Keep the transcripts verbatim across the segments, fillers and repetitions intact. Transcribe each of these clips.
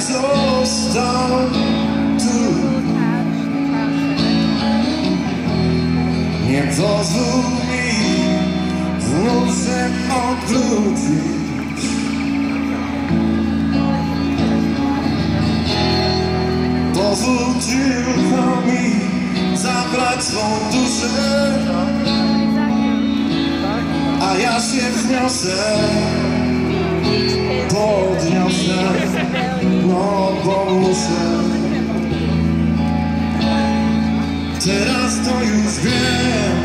został tu. Nie pozwól mi znów się odwrócić. Pozwól tylko mi zabrać swą duszę, a ja się wzniosę, podniosę, no bo muszę. Teraz to już wiem.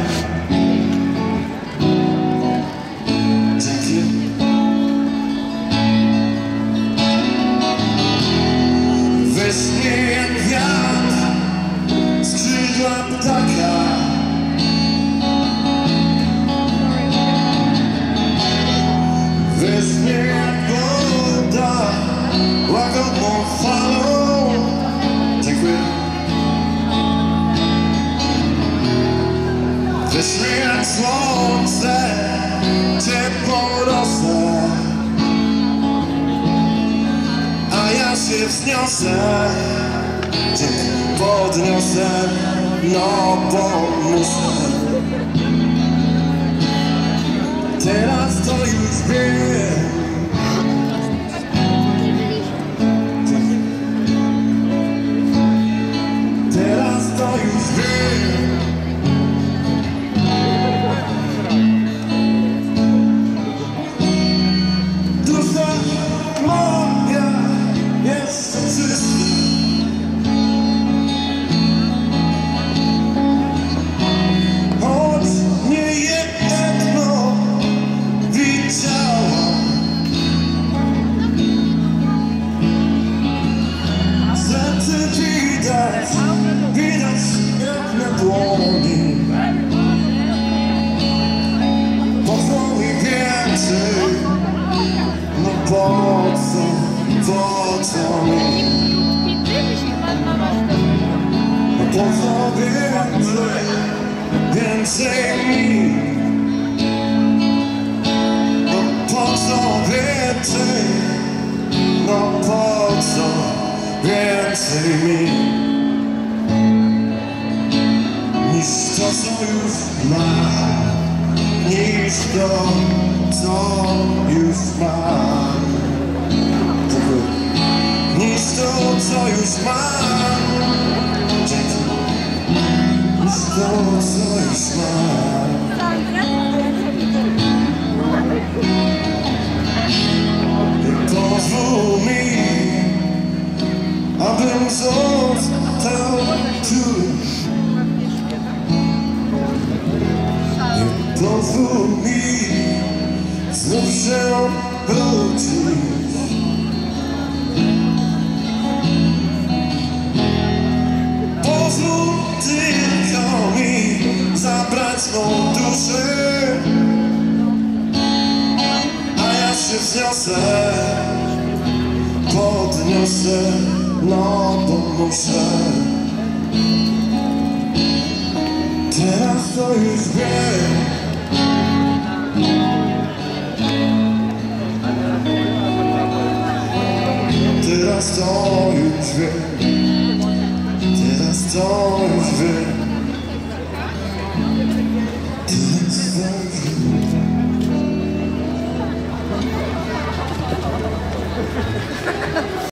Dzięki. Weźmie jak wiatr, skrzydła ptaka. Weźmie jak woda, łagodną falą. Dziękuję. Weźmie jak słońce, ciepłą rosę, a ja się wzniosę, podniosę, no bo muszę. Teraz to już wiem. Teraz to już wiem. Dusza moja jest czysta. Choć nie jedno widziałam. Serce widać, widać jak na dłoni. Po co mi więcej? No po co, po co mi? No po co więcej, więcej mi? No po co więcej, no po co więcej mi? Niż to, co już mam, niż to, co już mam. Niż to, co już mam. Niż to, co już mam. Pozwól mi, abym został tu. Pozwól mi znów się obrócić. Pozwól tylko mi zabrać swą duszę, a ja się wzniosę, podniosę, no bo muszę. Teraz to już wiem. Teraz to już wiem. Teraz to już wiem. Teraz to już wiem.